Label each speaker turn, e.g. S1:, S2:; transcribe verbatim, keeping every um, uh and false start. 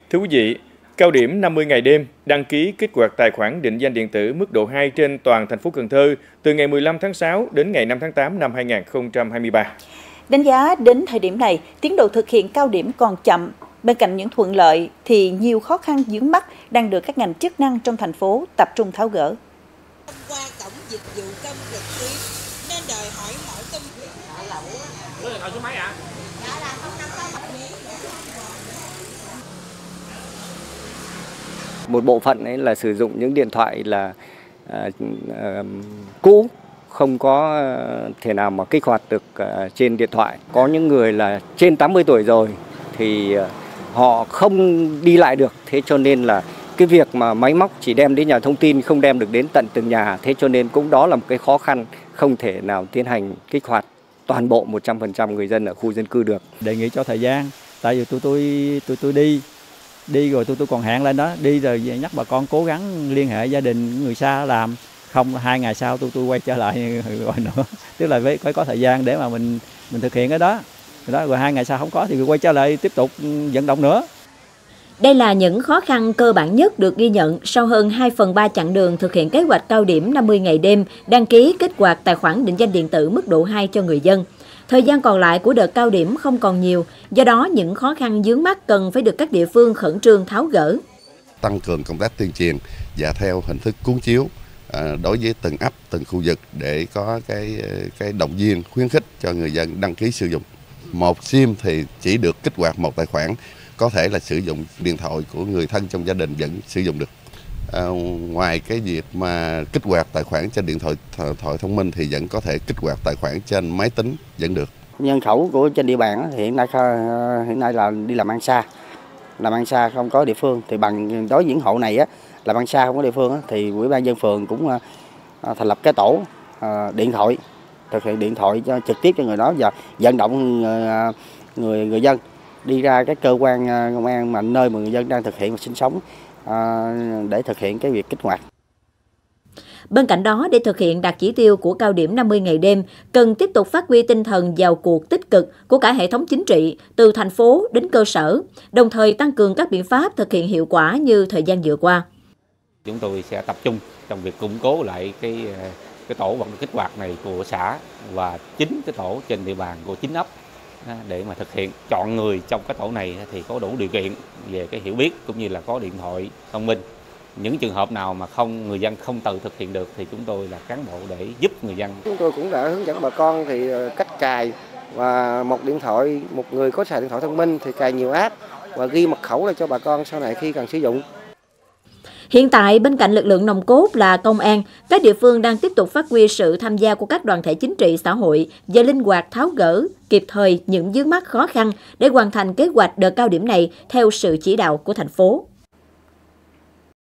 S1: Thưa quý vị, cao điểm năm mươi ngày đêm đăng ký kích hoạt tài khoản định danh điện tử mức độ hai trên toàn thành phố Cần Thơ từ ngày mười lăm tháng sáu đến ngày năm tháng tám năm hai nghìn không trăm hai mươi ba.
S2: Đánh giá đến thời điểm này, tiến độ thực hiện cao điểm còn chậm. Bên cạnh những thuận lợi thì nhiều khó khăn vướng mắc đang được các ngành chức năng trong thành phố tập trung tháo gỡ.
S3: Thông qua cổng dịch vụ công trực tuyến nên đòi hỏi mỗi công việc
S4: một bộ phận ấy là sử dụng những điện thoại là à, à, cũ, không có thể nào mà kích hoạt được à, trên điện thoại. Có những người là trên tám mươi tuổi rồi thì à, họ không đi lại được, thế cho nên là cái việc mà máy móc chỉ đem đến nhà thông tin không đem được đến tận từng nhà, thế cho nên cũng đó là một cái khó khăn, không thể nào tiến hành kích hoạt toàn bộ một trăm phần trăm người dân ở khu dân cư được.
S5: Đề nghị cho thời gian, tại vì tôi tôi tôi tôi đi đi rồi tôi tôi còn hẹn lên đó, đi rồi nhắc bà con cố gắng liên hệ gia đình người xa làm, không hai ngày sau tôi tôi quay trở lại rồi nữa, tức là phải, phải có thời gian để mà mình mình thực hiện cái đó. Đó, rồi hai ngày sau không có thì quay trở lại tiếp tục vận động nữa.
S6: Đây là những khó khăn cơ bản nhất được ghi nhận sau hơn hai phần ba chặng đường thực hiện kế hoạch cao điểm năm mươi ngày đêm đăng ký kích hoạt tài khoản định danh điện tử mức độ hai cho người dân. Thời gian còn lại của đợt cao điểm không còn nhiều, do đó những khó khăn vướng mắc cần phải được các địa phương khẩn trương tháo gỡ.
S7: Tăng cường công tác tuyên truyền và theo hình thức cuốn chiếu đối với từng ấp, từng khu vực để có cái cái động viên khuyến khích cho người dân đăng ký sử dụng. Một sim thì chỉ được kích hoạt một tài khoản, có thể là sử dụng điện thoại của người thân trong gia đình vẫn sử dụng được. À, ngoài cái việc mà kích hoạt tài khoản trên điện thoại thoại thông minh thì vẫn có thể kích hoạt tài khoản trên máy tính vẫn được.
S4: Nhân khẩu của trên địa bàn thì hiện nay hiện nay là đi làm ăn xa, làm ăn xa không có địa phương thì bằng đối với những hộ này á làm ăn xa không có địa phương á, thì ủy ban dân phường cũng thành lập cái tổ điện thoại thực hiện điện thoại cho trực tiếp cho người đó và vận động người người dân đi ra cái cơ quan công an mà nơi mà người dân đang thực hiện và sinh sống để thực hiện cái việc kích hoạt.
S6: Bên cạnh đó, để thực hiện đạt chỉ tiêu của cao điểm năm mươi ngày đêm, cần tiếp tục phát huy tinh thần vào cuộc tích cực của cả hệ thống chính trị, từ thành phố đến cơ sở, đồng thời tăng cường các biện pháp thực hiện hiệu quả như thời gian vừa qua.
S8: Chúng tôi sẽ tập trung trong việc củng cố lại cái cái tổ vận động kích hoạt này của xã và chính cái tổ trên địa bàn của chính ấp để mà thực hiện. Chọn người trong cái tổ này thì có đủ điều kiện về cái hiểu biết cũng như là có điện thoại thông minh. Những trường hợp nào mà không người dân không tự thực hiện được thì chúng tôi là cán bộ để giúp người dân.
S9: Chúng tôi cũng đã hướng dẫn bà con thì cách cài, và một điện thoại, một người có xài điện thoại thông minh thì cài nhiều app và ghi mật khẩu lại cho bà con sau này khi cần sử dụng.
S6: Hiện tại, bên cạnh lực lượng nòng cốt là công an, các địa phương đang tiếp tục phát huy sự tham gia của các đoàn thể chính trị xã hội và linh hoạt tháo gỡ kịp thời những vướng mắc khó khăn để hoàn thành kế hoạch đợt cao điểm này theo sự chỉ đạo của thành phố.